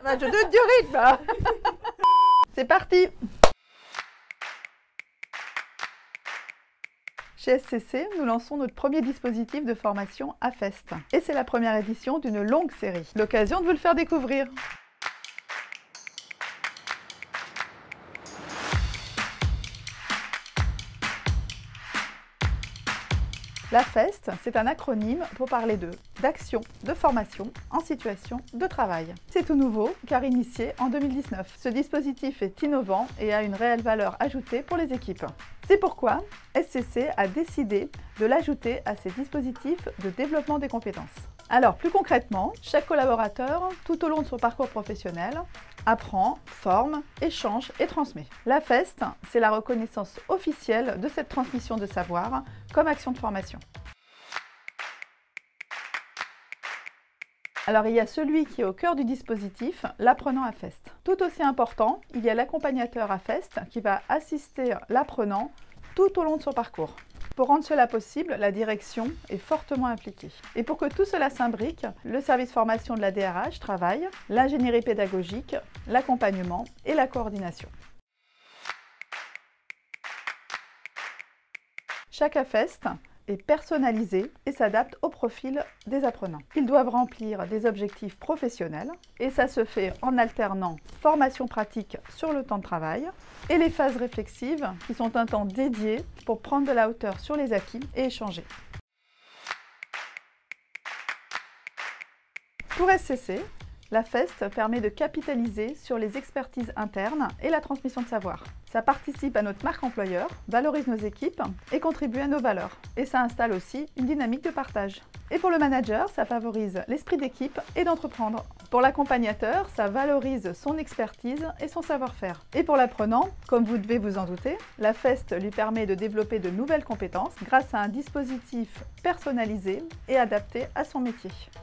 Bah, je donne du rythme. C'est parti. Chez SCC, nous lançons notre premier dispositif de formation AFEST. Et c'est la première édition d'une longue série. L'occasion de vous le faire découvrir. L'AFEST, c'est un acronyme pour parler d'action, de formation en situation de travail. C'est tout nouveau car initié en 2019. Ce dispositif est innovant et a une réelle valeur ajoutée pour les équipes. C'est pourquoi SCC a décidé de l'ajouter à ses dispositifs de développement des compétences. Alors plus concrètement, chaque collaborateur, tout au long de son parcours professionnel, apprend, forme, échange et transmet. L'AFEST, c'est la reconnaissance officielle de cette transmission de savoir comme action de formation. Alors il y a celui qui est au cœur du dispositif, l'apprenant AFEST. Tout aussi important, il y a l'accompagnateur AFEST qui va assister l'apprenant tout au long de son parcours. Pour rendre cela possible, la direction est fortement impliquée. Et pour que tout cela s'imbrique, le service formation de la DRH travaille, l'ingénierie pédagogique, l'accompagnement et la coordination. Chaque AFEST est personnalisé et s'adapte au profil des apprenants. Ils doivent remplir des objectifs professionnels et ça se fait en alternant formation pratique sur le temps de travail et les phases réflexives qui sont un temps dédié pour prendre de la hauteur sur les acquis et échanger. Pour SCC, l'AFEST permet de capitaliser sur les expertises internes et la transmission de savoir. Ça participe à notre marque employeur, valorise nos équipes et contribue à nos valeurs. Et ça installe aussi une dynamique de partage. Et pour le manager, ça favorise l'esprit d'équipe et d'entreprendre. Pour l'accompagnateur, ça valorise son expertise et son savoir-faire. Et pour l'apprenant, comme vous devez vous en douter, l'AFEST lui permet de développer de nouvelles compétences grâce à un dispositif personnalisé et adapté à son métier.